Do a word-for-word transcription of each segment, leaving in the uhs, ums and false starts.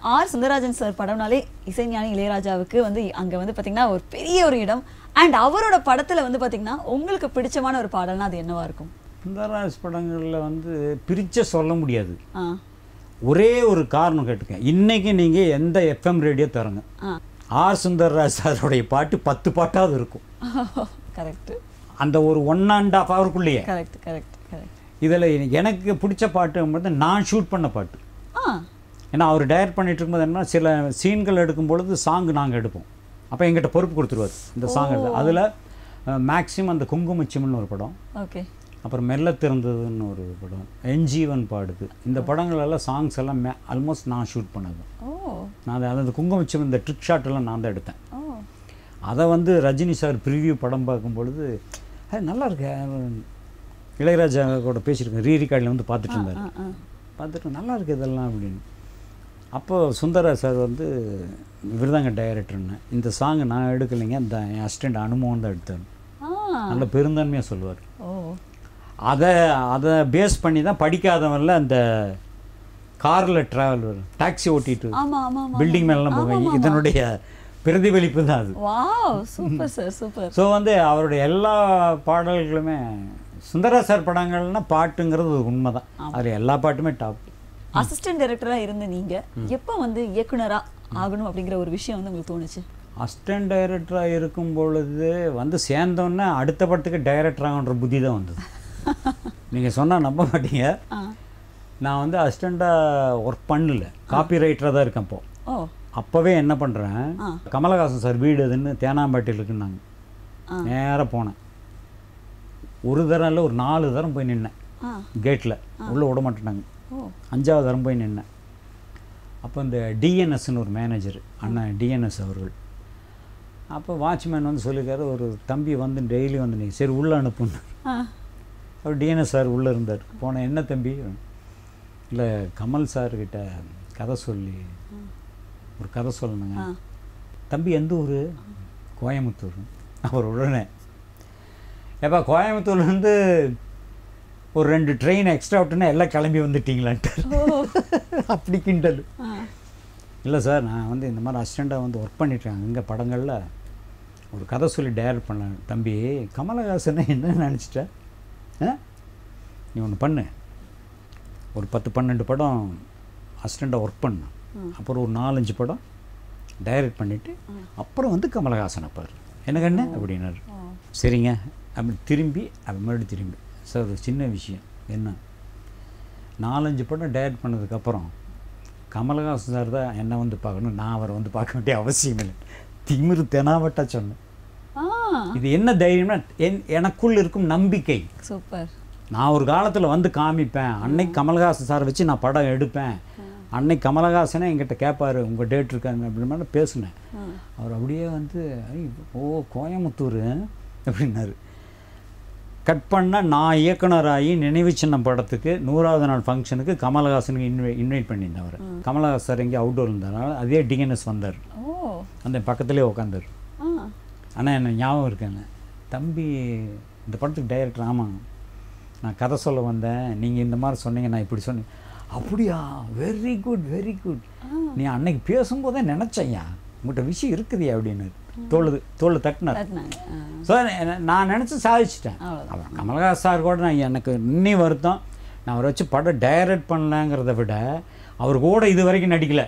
R Sundararajan sir படம்னாலே இசைஞானி இளையராஜாவுக்கு வந்து அங்க வந்து பாத்தீங்கன்னா ஒரு பெரிய ஒரு இடம். அண்ட் அவரோட படத்துல வந்து பாத்தீங்கன்னா உங்களுக்கு பிடிச்சமான ஒரு பாடல்னா அது என்னவா இருக்கும்? சுந்தரராஜ் படங்கள்ல வந்து பிரிச்ச சொல்ல முடியாது. ஒரே ஒரு காரணம் கேட்டுக்க, இன்னைக்கு நீங்க எந்த எஃப்எம் ரேடியோ தரங்க, ஆர் சுந்தரராஜ் சாருடைய பாட்டு பத்து பாட்டாவது இருக்கும். கரெக்ட். அந்த ஒரு ஒன் அண்ட் ஆஃப் ஹவருக்குள்ளேயே. Correct correct correct. இதில் எனக்கு பிடிச்ச பாட்டு நான் ஷூட் பண்ண பாட்டு. ஏன்னா அவர் டைரக்ட் பண்ணிட்டு இருக்கும்போது என்ன, சில சீன்கள் எடுக்கும் பொழுது சாங் நாங்கள் எடுப்போம். அப்போ எங்கிட்ட பொறுப்பு கொடுத்துருவார் இந்த சாங் எடுத்து. அதில் மேக்ஸிமம் அந்த குங்குமச்சிம்னு ஒரு படம், ஓகே, அப்புறம் மெல்ல திறந்ததுன்னு ஒரு படம், என்ஜீவன் பாடுது, இந்த படங்கள் எல்லாம் சாங்ஸ் எல்லாம் மே ஆல்மோஸ்ட் நான் ஷூட் பண்ணது. நான் அதை அந்த குங்குமச்சிம் இந்த ட்ரிக் ஷாட் எல்லாம் நான் தான் எடுத்தேன். அதை வந்து ரஜினி சார் ப்ரிவியூ படம் பார்க்கும் பொழுது நல்லா இருக்கு, இளையராஜா கூட பேசியிருக்கேன், ரீ ரெக்கார்டில் வந்து பார்த்துட்டு இருந்தார். பார்த்துட்டு நல்லா இருக்குது இதெல்லாம் அப்படின்னு. அப்போது சுந்தரராஜ் சார் வந்து இவர் தாங்க டைரக்டர்னு, இந்த சாங் நான் எடுக்கலைங்க, இந்த என் அசிஸ்டண்ட் அனுமோகன் தான் எடுத்தார். நல்ல பெருந்தன்மையாக சொல்லுவார். அதை அதை பேஸ் பண்ணி தான் படிக்காதவன்ல அந்த காரில் ட்ராவல் வரும், டாக்ஸி ஓட்டிட்டு பில்டிங் மேலாம் போவாங்க, இதனுடைய பிரதிபலிப்பு தான் அது. Super sir, super. ஸோ வந்து அவருடைய எல்லா பாடல்களுமே சுந்தரராஜ் சார் படங்கள்னா பாட்டுங்கிறது ஒரு உண்மை தான், அதில் எல்லா பாட்டுமே டாப். அசிஸ்டன்ட் டைரக்டராக இருந்த நீங்கள் எப்போ வந்து இயக்குனராக ஆகணும் அப்படிங்கிற ஒரு விஷயம் வந்து உங்களுக்கு தோணுச்சு? அசிஸ்டன்ட் டைரக்டராக இருக்கும் பொழுது வந்து சேர்ந்தோன்னே அடுத்த படத்துக்கு டைரக்டர் ஆகுன்ற புத்தி தான் வந்தது. நீங்கள் சொன்னால் நம்ப மாட்டீங்க, நான் வந்து அசிஸ்டண்ட்டாக ஒர்க் பண்ணல, காப்பி ரைட்டராக தான் இருக்கேன். அப்போ அப்போவே என்ன பண்ணுறேன், கமலஹாசன் சார் வீடு அதுன்னு தேனாம்பேட்டையில் இருக்குன்னாங்க, நேராக போனேன். ஒரு தரம் இல்லை, ஒரு நாலு தரம் போய் நின்னேன் கேட்டில், உள்ளே விட மாட்டேனாங்க. அஞ்சாவது தரம் போய் நின்னேன். அப்போ இந்த டிஎன்எஸ்ன்னு ஒரு மேனேஜர் அண்ணன் டிஎன்எஸ் அவர்கள், அப்போ வாட்ச்மேன் வந்து சொல்லியிருக்காரு, ஒரு தம்பி வந்து டெய்லி வந்து நீங்கள் சரி உள்ளே அனுப்புன்னு. அவர் டிஎன்எஸ் சார் உள்ளே இருந்தார். போனேன், என்ன தம்பி? இல்லை கமல் சார்கிட்ட கதை சொல்லி ஒரு கதை சொல்லணுங்க. தம்பி எந்த ஊர்? கோயம்புத்தூர். அவர் உடனே ஏப்பா கோயம்புத்தூர்லேருந்து ஒரு ரெண்டு ட்ரெயின் எக்ஸ்ட்ரா விட்டுன்னா எல்லாம் கிளம்பி வந்துட்டீங்களான்ட்டு அப்படி கிண்டல். இல்லை சார், நான் வந்து இந்த மாதிரி அசிஸ்டண்ட்டாக வந்து ஒர்க் பண்ணிட்டேன் இங்கே படங்களில், ஒரு கதை சொல்லி டைரக்ட் பண்ணேன். தம்பி கமலஹாசனை என்ன நினச்சிட்டேன், நீ ஒன்று பண்ணு, ஒரு பத்து பன்னெண்டு படம் அசிஸ்டண்ட்டாக ஒர்க் பண்ணேன், அப்புறம் ஒரு நாலஞ்சு படம் டைரக்ட் பண்ணிவிட்டு அப்புறம் வந்து கமலஹாசனை பாரு, எனக்கு என்ன அப்படின்னாரு. சரிங்க அப்படி திரும்பி அப்படி மறுபடியும் திரும்பி, சார் ஒரு சின்ன விஷயம் என்ன, நாலஞ்சு படம் டைரக்ட் பண்ணதுக்கப்புறம் கமலஹாசன் சார் தான் என்னை வந்து பார்க்கணும், நான் அவரை வந்து பார்க்க வேண்டிய அவசியம் இல்லை. திமிரு தெனாவட்டா சொன்னேன். இது என்ன தைரியம்னா என் எனக்குள் இருக்கும் நம்பிக்கை. சூப்பர். நான் ஒரு காலத்தில் வந்து காமிப்பேன், அன்னைக்கு கமலஹாசன் சாரை வச்சு நான் படம் எடுப்பேன், அன்னைக்கு கமலஹாசனே என்கிட்ட கேட்பாரு உங்கள் டேட் இருக்காங்க அப்படின்னு மாதிரி பேசினேன். அவர் அப்படியே வந்து ஓ கோயம்புத்தூர் அப்படின்னாரு. கட் பண்ணால் நான் இயக்குனராகி நினைவு சின்னம் படத்துக்கு நூறாவது நாள் ஃபங்க்ஷனுக்கு கமலஹாசனுக்கு இன்வை இன்வைட் பண்ணியிருந்தேன். அவர் கமலஹாசன் சார் எங்கேயும் அவுட்டோர் இருந்ததுனால அதே டிஎன்எஸ் வந்தார், அந்த பக்கத்துலேயே உட்காந்தார். ஆனால் என்ன ஞாபகம் இருக்கேங்க, தம்பி இந்த படத்துக்கு டைரக்டர், ஆமாம் நான் கதை சொல்ல வந்தேன், நீங்கள் இந்த மாதிரி சொன்னீங்க, நான் இப்படி சொன்னேன். அப்படியா, வெரி குட் வெரி குட், நீ அன்னைக்கு பேசும்போதே நினச்சையா உங்கள்கிட்ட விஷயம் இருக்குதியா அப்படின்னு தோழுது தோல் தட்டினார். ஸோ நான் நினச்சி சாதிச்சிட்டேன். கமலஹாசன் சார் கூட நான் எனக்கு இன்னி வருத்தம், நான் அவரை வச்சு படம் டைரக்ட் பண்ணலங்கிறத விட அவர் கூட இது வரைக்கும் நடிக்கலை.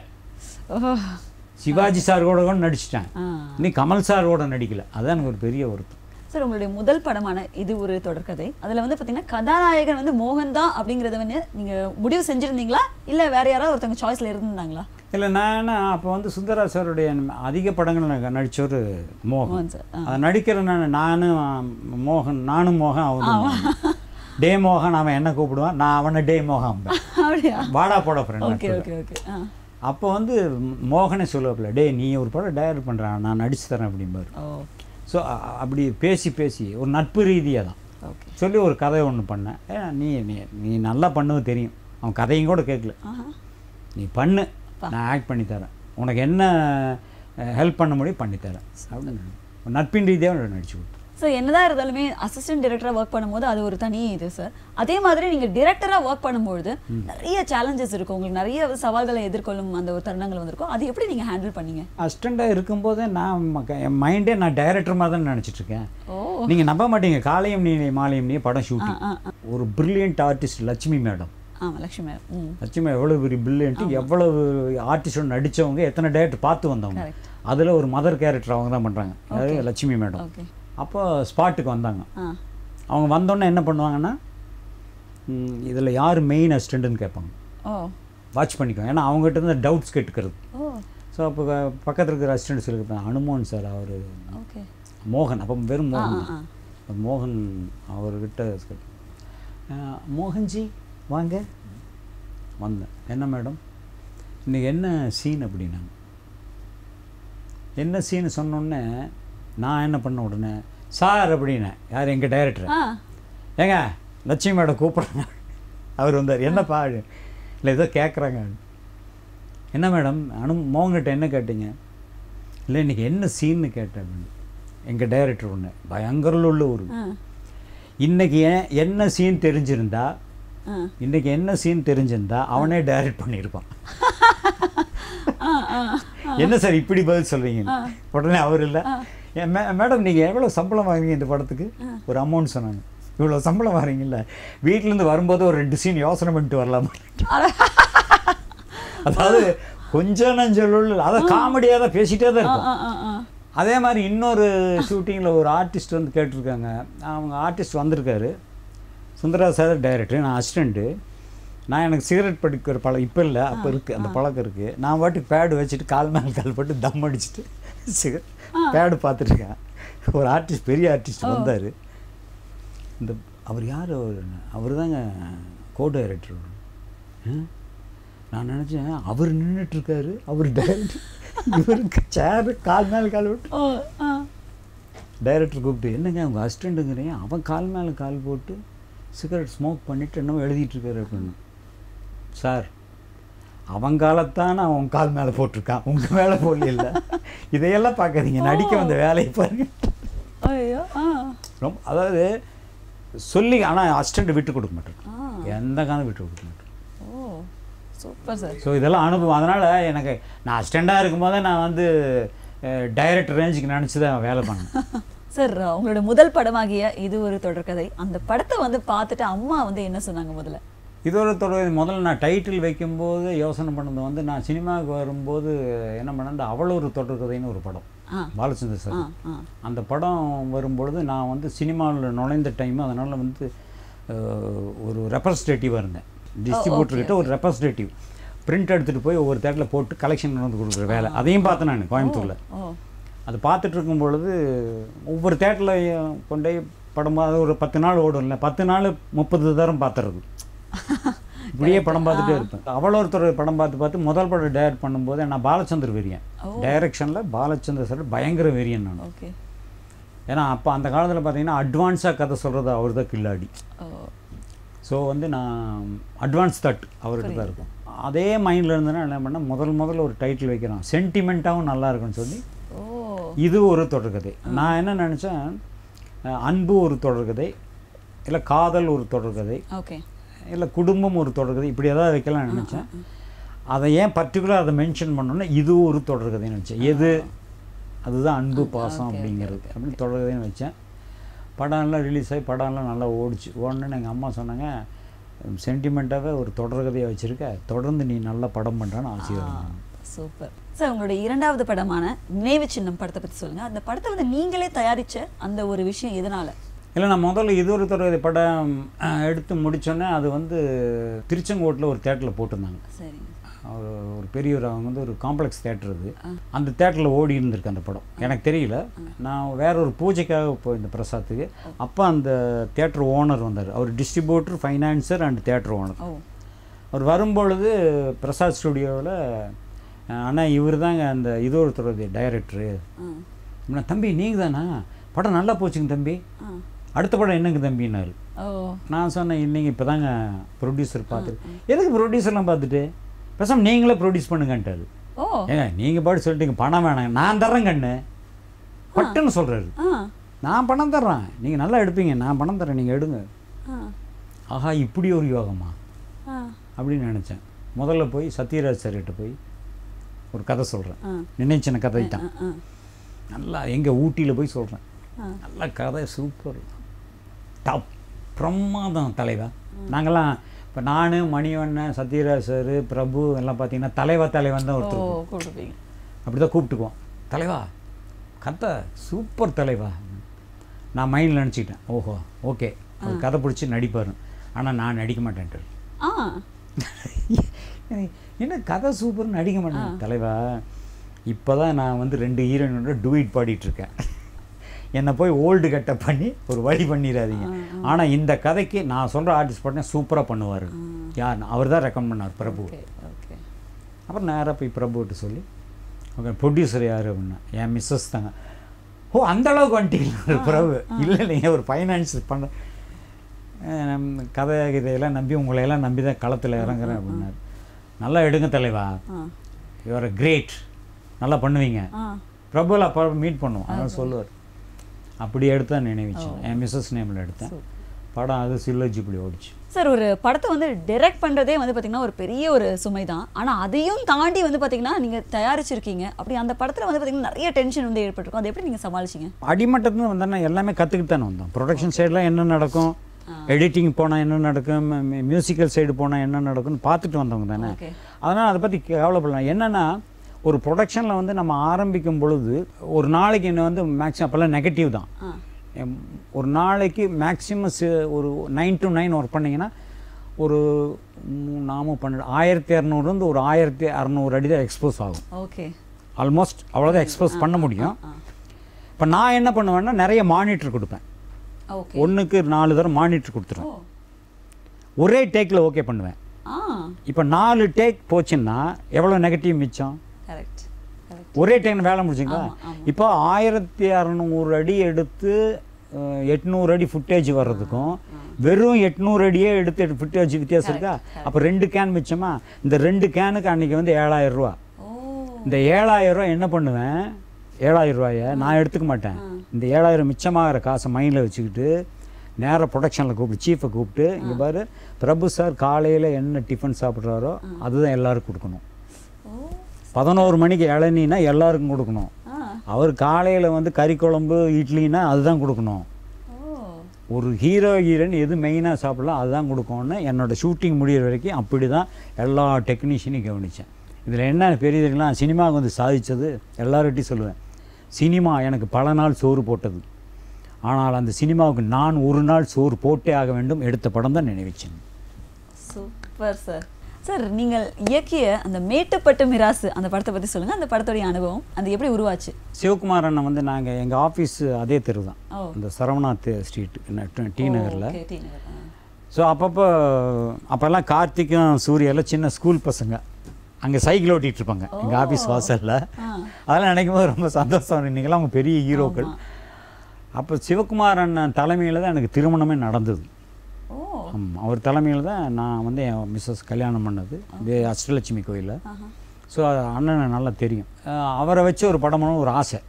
சிவாஜி சார் கூட கூட நடிச்சிட்டேன், இன்னும் கமல் சார் கூட நடிக்கலை. அதுதான் எனக்கு ஒரு பெரிய வருத்தம். சார் உங்களுடைய முதல் படமான இது ஒரு தொடர்கதை, அதில் வந்து பார்த்தீங்கன்னா கதாநாயகன் வந்து மோகன் தான் அப்படிங்கிறத வந்து நீங்கள் முடிவு செஞ்சுருந்தீங்களா இல்லை வேறு யாராவது ஒருத்தவங்க சாய்ஸில் இருந்தாங்களா? இல்லை, நான் அப்போ வந்து சுந்தரராஜ் சாருடைய அதிக படங்கள் நடித்தவர் மோகன் சார். அதை நடிக்கிற நான் நானும் மோகன் நானும் மோகன் அவனும் டே மோகன், அவன் என்ன கூப்பிடுவான், நான் அவனை டே மோகன் வாடா போட ஃப்ரெண்ட். அப்போ வந்து மோகனே சொல்லுவாப்பில்ல, டே நீ ஒரு படம் டைரக்ட் பண்ணுறான், நான் நடிச்சு தரேன் அப்படிம்பாரு. ஸோ அப்படி பேசி பேசி ஒரு நட்பு ரீதியாக தான் சொல்லி ஒரு கதை ஒன்று பண்ணேன். ஏன்னா நீ நீ நீ நல்லா பண்ணுவது தெரியும், அவன் கதையும் கூட கேட்கல, நீ பண்ணு நான் ஆக்ட் பண்ணித்தரேன், உனக்கு என்ன ஹெல்ப் பண்ண முடியும் பண்ணித்தரேன் அப்படின்னு நட்பின் ரீதியாக நடிச்சு கொடுத்தேன். ஸோ என்னதான் இருந்தாலுமே அசிஸ்டன்ட் டைரக்டராக ஒர்க் பண்ணும்போது அது ஒரு தனி இது சார். அதே மாதிரி நீங்கள் டிரெக்டராக ஒர்க் பண்ணும்போது நிறைய சேலஞ்சஸ் இருக்கும், உங்களுக்கு நிறைய சவால்களை எதிர்கொள்ளும் அந்த ஒரு தருணங்கள் வந்திருக்கும். அது எப்படி நீங்கள் ஹேண்டில் பண்ணீங்க? அசிஸ்டண்ட்டாக இருக்கும்போதே நான் என் மைண்டே நான் டைரக்டர் மாதிரி தான் நினச்சிட்டு இருக்கேன். ஓ, நீங்கள் நம்ப மாட்டீங்க, காலையும் நீ மாலையும் நீ படம் ஷூட்டிங் ஒரு பிரில்லியன்ட் ஆர்டிஸ்ட் லட்சுமி மேடம். ஆமாம், லட்சுமி மேடம். லட்சுமி எவ்வளோ பெரிய பிரில்லியன்ட்டு, எவ்வளவு ஆர்டிஸ்டோட நடித்தவங்க, எத்தனை டேரக்டர் பார்த்து வந்தவங்க. அதில் ஒரு மதர் கேரக்டர் அவங்க தான் பண்ணுறாங்க, அதாவது லட்சுமி மேடம். ஓகே. அப்போ ஸ்பாட்டுக்கு வந்தாங்க. அவங்க வந்தோடனே என்ன பண்ணுவாங்கன்னா, இதில் யார் மெயின் அசிஸ்டண்ட்டுன்னு கேட்பாங்க. வாட்ச் பண்ணிக்கோங்க, ஏன்னா அவங்ககிட்ட இருந்து டவுட்ஸ் கேட்டுக்கிறது. ஸோ அப்போ பக்கத்தில் இருக்கிற அசிஸ்டண்ட் சொல்லியிருப்பேன், அனுமோன் சார், அவர் மோகன், அப்போ வெறும் மோகன் மோகன் அவர்கிட்ட மோகன்ஜி வாங்க. வந்தேன். என்ன மேடம் இன்றைக்கி என்ன சீன் அப்படின்னாங்க. என்ன சீன் சொன்னோடனே நான் என்ன பண்ண உடனே சார் அப்படின்னேன். யார்? எங்கள் டைரக்டர். ஏங்க லட்சுமி மேடம் கூப்பிட்றாங்க. அவர் வந்தார். என்னப்பா? இல்லை ஏதோ கேட்குறாங்க. என்ன மேடம் அனு மோகன்கிட்ட என்ன கேட்டீங்க? இல்லை இன்றைக்கி என்ன சீன்னு கேட்டேன் அப்படின்னு. எங்கள் டைரக்டர் ஒன்று பயங்கர உள்ள ஒரு இன்றைக்கி என்ன சீன் தெரிஞ்சிருந்தா இன்றைக்கி என்ன சீன் தெரிஞ்சிருந்தா அவனே டைரக்ட் பண்ணியிருப்பான். என்ன சார் இப்படி பதில் சொல்கிறீங்க? உடனே அவர் இல்லை, மே மேடம் நீங்கள் எவ்வளோ சம்பளம் வாங்குறீங்க இந்த படத்துக்கு? ஒரு அமௌண்ட் சொன்னாங்க. இவ்வளோ சம்பளம் வாங்குறீங்கல்ல, வீட்டிலேருந்து வரும்போது ஒரு ரெண்டு சீன் யோசனை பண்ணிட்டு வரலாமா? அதாவது கொஞ்சம் நஞ்சல் அதை காமெடியாக தான் பேசிகிட்டே தான் இருக்கும். அதே மாதிரி இன்னொரு ஷூட்டிங்கில் ஒரு ஆர்டிஸ்ட் வந்து கேட்டிருக்காங்க. அவங்க ஆர்டிஸ்ட் வந்திருக்காரு, சுந்தரா சார் டைரக்டர், நான் அசிஸ்டண்ட்டு. நான் எனக்கு சிகரெட் படிக்கிற பழம் இப்போ இல்லை, அப்போ இருக்குது அந்த பழக்கம் இருக்குது. நான் பாட்டுக்கு பேடு வச்சுட்டு கால் மேல் கால் போட்டு தம் அடிச்சுட்டு சிகரெட் பேடு பார்த்துட்ருக்கேன். ஒரு ஆர்டிஸ்ட், பெரிய ஆர்டிஸ்ட் வந்தார். இந்த அவர் யார்? அவர் அவர் தாங்க கோ டைரக்டர். நான் நினச்சேன் அவர் நின்றுட்டுருக்காரு, அவர் டைரக்டர், இவருக்கு சேரு கால் மேலே கால் போட்டு. டைரக்டர் கூப்பிட்டு, என்னங்க அவங்க அசிஸ்டண்ட்டுங்கிறீங்க, அவன் கால் மேலே கால் போட்டு சிகரெட் ஸ்மோக் பண்ணிவிட்டு என்னமோ எழுதிட்டுருக்காரு அப்படின்னு. சார் அவங்காலத்தான் அவன் கால் மேலே போட்டிருக்கான், உங்கள் மேலே போடல. இல்லை இதையெல்லாம் பார்க்காதீங்க, நடிக்க வந்த வேலையை பாருங்க. ரொம்ப அதாவது சொல்லி, ஆனால் அசிஸ்டண்ட்டை விட்டு கொடுக்க மாட்டேன், எந்த காலம் விட்டு கொடுக்க மாட்டேன். Super sir. ஸோ இதெல்லாம் அனுபவம். அதனால் எனக்கு நான் அசிஸ்டண்ட்டாக இருக்கும்போதே நான் வந்து டைரக்டர் ரேஞ்சுக்கு நினச்சி தான் வேலை பண்ணேன். சார், உங்களோட முதல் படமாகிய இது ஒரு தொடர்கதை, அந்த படத்தை வந்து பார்த்துட்டு அம்மா வந்து என்ன சொன்னாங்க? முதல்ல இது ஒரு தொடர்கதை முதல்ல நான் டைட்டில் வைக்கும்போது யோசனை பண்ணது வந்து, நான் சினிமாவுக்கு வரும்போது என்ன பண்ணேன், அவள் ஒரு தொடர்கதைன்னு ஒரு படம், பாலச்சந்தர் சார். அந்த படம் வரும்பொழுது நான் வந்து சினிமாவில் நுழைந்த டைம், அதனால் வந்து ஒரு ரெப்ரஸன்டேட்டிவாக இருந்தேன். டிஸ்ட்ரிபியூட்டர்கிட்ட ஒரு ரெப்ரஸன்டேட்டிவ் பிரிண்ட் எடுத்துகிட்டு போய் ஒவ்வொரு தேட்டரில் போட்டு கலெக்ஷன் வந்து கொடுக்குற வேலை, அதையும் பார்த்தேன் நான் கோயம்புத்தூரில். அது பார்த்துட்டு இருக்கும் பொழுது ஒவ்வொரு தேட்டரில் கொண்டே படம் அது ஒரு பத்து நாள் ஓடும் இல்லை, பத்து நாள் முப்பது தரம் பார்த்துறது, இப்படியே படம் பார்த்துட்டே இருப்பேன். அவ்வளோ ஒருத்தர் படம் பார்த்து பார்த்து முதல் படம் டைரக்ட் பண்ணும்போது நான் பாலச்சந்தர் வெறியன், டைரக்ஷனில் பாலச்சந்தர் சார் பயங்கர வெறியன் நான். ஏன்னா அப்போ அந்த காலத்தில் பார்த்தீங்கன்னா அட்வான்ஸாக கதை சொல்கிறது அவர் தான் கில்லாடி. ஸோ வந்து நான் அட்வான்ஸ் தட் அவர்கிட்ட தான் இருக்கும். அதே மைண்டில் இருந்தேன்னா என்ன பண்ணால் முதல் முதல்ல ஒரு டைட்டில் வைக்கிறோம், சென்டிமெண்ட்டாகவும் நல்லா இருக்குன்னு சொல்லி இது ஒரு தொடர்கதை. நான் என்ன நினச்சேன், அன்பு ஒரு தொடர்கதை, இல்லை காதல் ஒரு தொடர்கதை, இல்லை குடும்பம் ஒரு தொடர்கதை, இப்படி ஏதாவது வைக்கலாம் நினச்சேன். அதை ஏன் பர்டிகுலர் அதை மென்ஷன் பண்ணோன்னா இது ஒரு தொடர்கதைன்னு நினச்சேன். எது அதுதான் அன்பு பாசம் அப்படிங்கிறது அப்படின்னு தொடர்கதைன்னு வச்சேன். படம்லாம் ரிலீஸ் ஆகி படம்லாம் நல்லா ஓடிச்சு. ஓடணுன்னு எங்கள் அம்மா சொன்னாங்க, சென்டிமெண்ட்டாகவே ஒரு தொடர்கதையை வச்சுருக்க, தொடர்ந்து நீ நல்லா படம் பண்ணுறான்னு ஆசீர்வாதம். Super sir. உங்களுடைய இரண்டாவது படமான நினைவு சின்னம் படத்தை பற்றி சொல்லுங்கள். அந்த படத்தை வந்து நீங்களே தயாரித்த அந்த ஒரு விஷயம் எதனால்? இல்லை, நான் முதல்ல இது ஒரு தொடர்கதை படம் எடுத்து முடித்தோன்னே அது வந்து திருச்செங்கோட்டில் ஒரு தேட்டரில் போட்டிருந்தாங்க. சரிங்க. ஒரு ஒரு பெரியவர், அவங்க வந்து ஒரு காம்ப்ளெக்ஸ் தேட்டர் அது, அந்த தேட்டரில் ஓடி இருந்திருக்கு அந்த படம். எனக்கு தெரியல, நான் வேற ஒரு பூஜைக்காக போயிருந்த பிரசாத்துக்கு. அப்போ அந்த தேட்டர் ஓனர் வந்தார், அவர் distributor, financier and theatre owner. அவர் வரும்பொழுது பிரசாத் ஸ்டுடியோவில், ஆனால் இவர் தாங்க அந்த இது ஒரு தொடர்கதை டைரக்டரு. தம்பி நீங்கள் தானா, படம் நல்லா போச்சுங்க தம்பி, அடுத்த படம் என்னங்க தம்பின்னாரு. நான் சொன்னேன், இல்லைங்க இப்போ தாங்க ப்ரொடியூசர் பார்த்துட்டு. எதுக்கு ப்ரொடியூசர்லாம் பார்த்துட்டு, பேசாமல் நீங்களே ப்ரொடியூஸ் பண்ணுங்கன்ட்டாரு. ஏங்க நீங்கள் பாட்டு சொல்லிட்டீங்க, பணம் வேணாங்க, நான் தர்றேன் கண்ணு பட்டுன்னு சொல்கிறாரு. நான் பணம் தர்றேன், நீங்கள் நல்லா எடுப்பீங்க, நான் பணம் தர்றேன், நீங்கள் எடுங்க. ஆஹா இப்படி ஒரு யோகமா அப்படின்னு நினச்சேன். முதல்ல போய் சத்யராஜ் சார்கிட்ட போய் ஒரு கதை சொல்கிறேன், நினைச்சின கதை தான். நல்லா எங்கள் ஊட்டியில் போய் சொல்கிறேன், நல்லா கதை சூப்பர் டாப் பிரமாதம் தலைவா. நாங்கள்லாம் இப்போ நான், மணிவண்ணன், சத்யராஜ் சார், பிரபு எல்லாம் பார்த்தீங்கன்னா தலைவா தலைவன் தான் ஒருத்தர் கூப்பிடுவீங்க. அப்படி தான் கூப்பிட்டுக்குவோம். தலைவா கதை சூப்பர் தலைவா. நான் மைண்டில் நினச்சிக்கிட்டேன், ஓஹோ ஓகே அவர் கதை பிடிச்சி நடிப்பார், ஆனால் நான் நடிக்க மாட்டேன்ட்டு. என்ன கதை சூப்பர்னு நடிக்க மாட்டேன் தலைவா. இப்போ தான் நான் வந்து ரெண்டு ஹீரோயினோட டூயிட் பாடிட்டுருக்கேன், என்னை போய் ஓல்டு கட்டப் பண்ணி ஒரு வழி பண்ணிடாதீங்க. ஆனால் இந்த கதைக்கு நான் சொல்கிற ஆர்டிஸ்ட் பாட்டினா சூப்பராக பண்ணுவார். யார்? அவர் தான் ரெக்கமெண்ட் பண்ணார், பிரபு. அப்புறம் நேராக போய் பிரபுகிட்ட சொல்லி, ஓகே ப்ரொடியூசர் யார் அப்படின்னா, என் மிஸ்ஸஸ் தாங்க. ஓ அந்த அளவுக்கு வந்துட்டீங்களா பிரபு? இல்லை இல்லைங்க ஒரு ஃபைனான்ஸ் பண்ண கதை இதையெல்லாம் நம்பி உங்களையெல்லாம் நம்பி தான் களத்தில் இறங்குறேன் அப்படின்னாரு. நல்லா எடுங்க தலைவா, யூஆர் அ கிரேட், நல்லா பண்ணுவீங்க. பிரபுவில் அப்போ மீட் பண்ணுவோம், அதனால் சொல்லுவார். அப்படி எடுத்தா நினைவிச்சேன், என் மிஸ்ஸஸ் நேமில் எடுத்தேன் படம். அது சில்லஜி இப்படி ஓடிச்சு. சார் ஒரு படத்தை வந்து டைரக்ட் பண்ணுறதே வந்து பார்த்திங்கன்னா ஒரு பெரிய ஒரு சுமை தான். ஆனால் அதையும் தாண்டி வந்து பார்த்திங்கன்னா நீங்கள் தயாரிச்சிருக்கீங்க. அப்படி அந்த படத்தில் வந்து பார்த்திங்கன்னா நிறைய டென்ஷன் வந்து ஏற்பட்டிருக்கும். அதை எப்படி நீங்கள் சமாளிச்சிங்க? அடிமட்டத்துலேருந்து வந்தோன்னா எல்லாமே கற்றுக்கிட்டு தானே வந்தோம். ப்ரொடக்ஷன் சைடில் என்ன நடக்கும், எடிட்டிங் போனால் என்ன நடக்கும், மியூசிக்கல் சைடு போனால் என்ன நடக்கும்னு பார்த்துட்டு வந்தவங்க தானே. அதனால் அதை பற்றி கவலைப்படலாம். என்னென்னா ஒரு ப்ரொடக்ஷனில் வந்து நம்ம ஆரம்பிக்கும் பொழுது ஒரு நாளைக்கு என்ன வந்து மேக்ஸிமம் அப்போல்லாம் நெகட்டிவ் தான். ஒரு நாளைக்கு மேக்ஸிமம் ஒரு நைன் டு நைன் ஒர்க் பண்ணிங்கன்னா ஒரு நாமும் பண்ண ஆயிரத்தி இரநூறுலேருந்து ஒரு ஆயிரத்தி அறநூறு அடி தான் எக்ஸ்போஸ் ஆகும். ஓகே, ஆல்மோஸ்ட் அவ்வளோதான் எக்ஸ்போஸ் பண்ண முடியும். இப்போ நான் என்ன பண்ணுவேன்னா நிறைய மானிட்டர் கொடுப்பேன். ஒன்றுக்கு நாலு தடவை மானிட்டர் கொடுத்துருவேன். ஒரே டேக்கில் ஓகே பண்ணுவேன். இப்போ நாலு டேக் போச்சுன்னா எவ்வளோ நெகட்டிவ் மிச்சம்? ஒரே டைம் வேலை முடிச்சுங்களா? இப்போ ஆயிரத்தி அறநூறு அடி எடுத்து எட்நூறு அடி ஃபுட்டேஜ் வர்றதுக்கும் வெறும் எட்நூறு அடியே எடுத்து ஃபுட்டேஜ் வித்தியாசம் இருக்கா? அப்போ ரெண்டு கேன் மிச்சமா? இந்த ரெண்டு கேனுக்கு அன்றைக்கி வந்து ஏழாயிரம் ரூபா. இந்த ஏழாயிரம் ரூபா என்ன பண்ணுவேன், ஏழாயிரம் ரூபாயை நான் எடுத்துக்க மாட்டேன். இந்த ஏழாயிரம் மிச்சமாகிற காசை மைண்டில் வச்சுக்கிட்டு நேராக ப்ரொடக்ஷனில் கூப்பிட்டு சீஃபை கூப்பிட்டு, இங்கே பாரு பிரபு சார் காலையில் என்ன டிஃபன் சாப்பிட்றாரோ அதுதான் எல்லோருக்கும் கொடுக்கணும். பதினோரு மணிக்கு இளநீனா எல்லாருக்கும் கொடுக்கணும். அவர் காலையில் வந்து கறி குழம்பு இட்லினா அதுதான் கொடுக்கணும். ஒரு ஹீரோ ஹீரோயின் எது மெயினாக சாப்பிடலாம் அதுதான் கொடுக்கணும்னு என்னோடய ஷூட்டிங் முடிகிற வரைக்கும் அப்படி தான் எல்லா டெக்னீஷியனையும் கவனித்தேன். இதில் என்ன பெரிய தெரியுங்களா, சினிமாவுக்கு வந்து சாதித்தது எல்லார்கிட்டையும் சொல்லுவேன், சினிமா எனக்கு பல நாள் சோறு போட்டது, ஆனால் அந்த சினிமாவுக்கு நான் ஒரு நாள் சோறு போட்டே ஆக வேண்டும் எடுத்த படம் தான் நினைவிச்சேன். Super sir. சார் நீங்கள் இயக்கிய அந்த மேட்டுப்பட்டு மிராசு அந்த படத்தை பற்றி சொல்லுங்கள், அந்த படத்துடைய அனுபவம், அது எப்படி உருவாச்சு? சிவகுமார் அண்ணன் வந்து நாங்கள் எங்கள் ஆஃபீஸ் அதே தெரு தான், இந்த சரவணாத் ஸ்ட்ரீட் டி நகரில். ஸோ அப்பப்போ அப்போல்லாம் கார்த்திக்கும் சூர்யாவில் சின்ன ஸ்கூல் பசங்க அங்கே சைக்கிள் ஓட்டிகிட்டு இருப்பாங்க எங்கள் ஆஃபீஸ் வாசலில். அதெல்லாம் நினைக்கும் போது ரொம்ப சந்தோஷம். இன்றைக்கெல்லாம் அவங்க பெரிய ஹீரோக்கள். அப்போ சிவகுமார் அண்ணன் தலைமையில் தான் எனக்கு திருமணமே நடந்தது. ஆமாம், அவர் தலைமையில் தான் நான் வந்து என் மிஸ்ஸஸ் கல்யாணம் பண்ணது இது அஷ்டலட்சுமி கோயிலில். ஸோ அண்ணனை நல்லா தெரியும். அவரை வச்சு ஒரு படம்னு ஒரு ஆசை.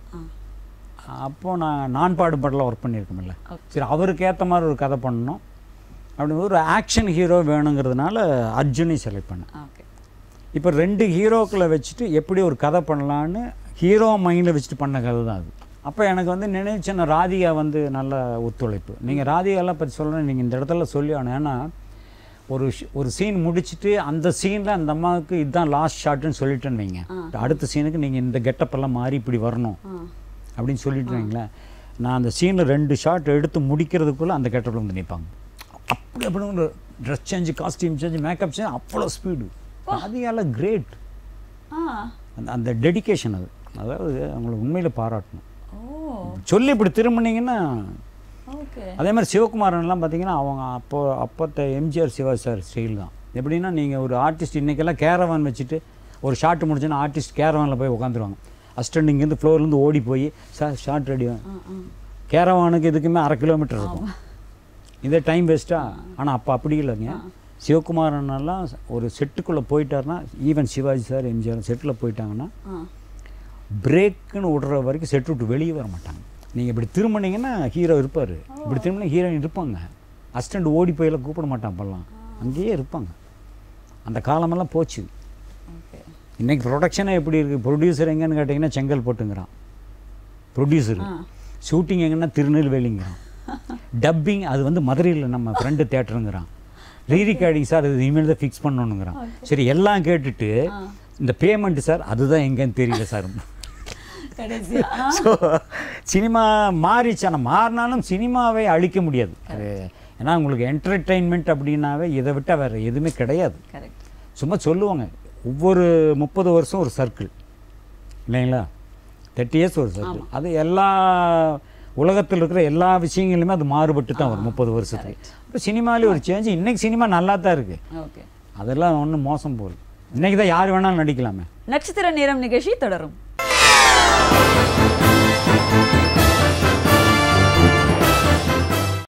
அப்போது நான் நான் பாடும் படத்தில் ஒர்க் பண்ணியிருக்கோம்ல, சரி அவருக்கு ஏற்ற மாதிரி ஒரு கதை பண்ணணும் அப்படின்னு ஒரு ஆக்ஷன் ஹீரோ வேணுங்கிறதுனால அர்ஜுனை செலக்ட் பண்ணேன். இப்போ ரெண்டு ஹீரோக்களை வச்சுட்டு எப்படி ஒரு கதை பண்ணலான்னு ஹீரோ மைண்டில் வச்சுட்டு பண்ண கதை தான் அது. அப்போ எனக்கு வந்து நினைச்சேன் ராதிகா வந்து நல்ல ஒத்துழைப்பு. நீங்கள் ராதிகாலாம் பற்றி சொல்லணும், நீங்கள் இந்த இடத்துல சொல்லி ஆகணும். ஏன்னா ஒரு ஒரு சீன் முடிச்சுட்டு அந்த சீனில் அந்த அம்மாவுக்கு இதுதான் லாஸ்ட் ஷாட்டுன்னு சொல்லிட்டேன்னு வைங்க, அடுத்த சீனுக்கு நீங்கள் இந்த கெட்டப்பெல்லாம் மாறி இப்படி வரணும் அப்படின்னு சொல்லிட்டு வைங்களேன், நான் அந்த சீனில் ரெண்டு ஷாட் எடுத்து முடிக்கிறதுக்குள்ளே அந்த கெட்டப்பில் வந்து நிற்பாங்க. அப்படி அப்படி ஒரு dress change, costume change, makeup change, அவ்வளோ ஸ்பீடு. ராதிகால கிரேட். அந்த அந்த டெடிக்கேஷன் அது, அதாவது அவங்கள உண்மையில் பாராட்டணும். சொல்லி இப்படி திரும்பினீங்கன்னா. அதே மாதிரி சிவகுமாரன்லாம் பார்த்தீங்கன்னா அவங்க அப்போ அப்போத்த எம்ஜிஆர் சிவாஜி சார் ஸ்டைல் தான். எப்படின்னா நீங்கள் ஒரு ஆர்டிஸ்ட் இன்றைக்கெல்லாம் கேரவான் வச்சுட்டு ஒரு ஷார்ட் முடிச்சுன்னா ஆர்டிஸ்ட் கேரவானில் போய் உட்காந்துருவாங்க. அசிஸ்டண்ட் இங்கேருந்து ஃப்ளோர்லேருந்து ஓடி போய் சார் ஷார்ட் ரெடி. கேரவானுக்கு இதுக்குமே அரை கிலோமீட்டர் இருக்கும், இதே டைம் வேஸ்ட்டாக. ஆனால் அப்போ அப்படி இல்லைங்க, சிவகுமாரனெல்லாம் ஒரு செட்டுக்குள்ளே போயிட்டாருன்னா, ஈவன் சிவாஜி சார் எம்ஜிஆர் செட்டில் போயிட்டாங்கன்னா பிரேக்குன்னு விடுற வரைக்கும் செட்டு விட்டு வெளியே வர மாட்டாங்க. நீங்கள் இப்படி திரும்பினீங்கன்னா ஹீரோ இருப்பார், இப்படி திரும்பினா ஹீரோயின் இருப்பாங்க. அசிஸ்டண்ட் ஓடி போயெல்லாம் கூப்பிட மாட்டான், அப்போல்லாம் அங்கேயே இருப்பாங்க. அந்த காலமெல்லாம் போச்சு. இன்றைக்கி ப்ரொடக்ஷனே எப்படி இருக்குது? ப்ரொடியூசர் எங்கன்னு கேட்டிங்கன்னா செங்கல்பட்டுங்கிறான் ப்ரொடியூசரு, ஷூட்டிங் எங்கன்னா திருநெல்வேலிங்கிறான், டப்பிங் அது வந்து மதுரையில் நம்ம ஃப்ரெண்டு தேட்டருங்கிறான், ரீரிகார்டிங் சார் அது இனிமேல் தான் ஃபிக்ஸ் பண்ணணுங்கிறான். சரி எல்லாம் கேட்டுட்டு இந்த பேமெண்ட்டு சார் அதுதான் எங்கேன்னு தெரியல சார். ஸோ சினிமா மாறிச்சு. ஆனால் மாறினாலும் சினிமாவை அழிக்க முடியாது. அது ஏன்னா உங்களுக்கு என்டர்டெயின்மெண்ட் அப்படின்னாவே இதை விட்டால் வேறு எதுவுமே கிடையாது. சும்மா சொல்லுவாங்க ஒவ்வொரு முப்பது வருஷம் ஒரு சர்க்கிள் இல்லைங்களா, தேர்ட்டி இயர்ஸ் ஒரு சர்க்கிள். அது எல்லா உலகத்தில் இருக்கிற எல்லா விஷயங்களுமே அது மாறுபட்டு தான் வரும் முப்பது வருஷத்துக்கு. இப்போ சினிமாவிலே ஒரு சேஞ்ச். இன்றைக்கி சினிமா நல்லா தான் இருக்குது, அதெல்லாம் ஒன்றும் மோசம் போகுது. இன்றைக்கி தான் யார் வேணாலும் நடிக்கலாமே. நட்சத்திர நேரம் நிகழ்ச்சி தொடரும்.